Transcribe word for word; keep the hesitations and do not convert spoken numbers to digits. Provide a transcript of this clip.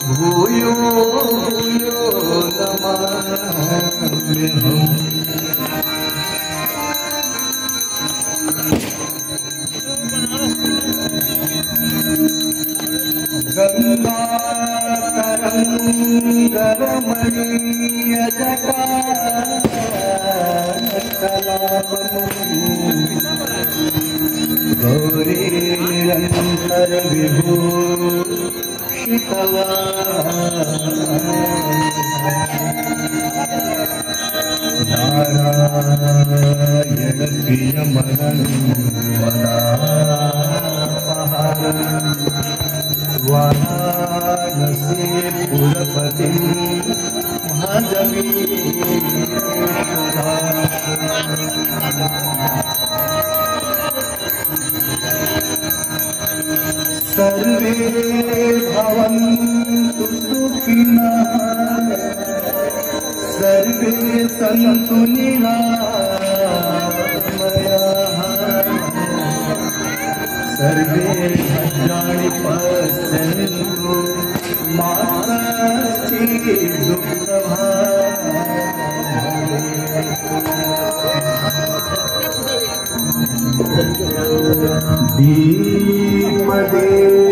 भूयो भूयो नमाम्यहम्। गौरी निरंतर विभूषितवान् नारायण प्रियमनन् वनापहारम् वाराणसी पुरपतिं भजवीश्वरा। सर्वे भवन्तु सुखिनः सर्वे सन्तु निरामयाः सर्वे भद्राणि पश्यन्तु मा कश्चित् दुःखभाग् भवेत्। दीपदे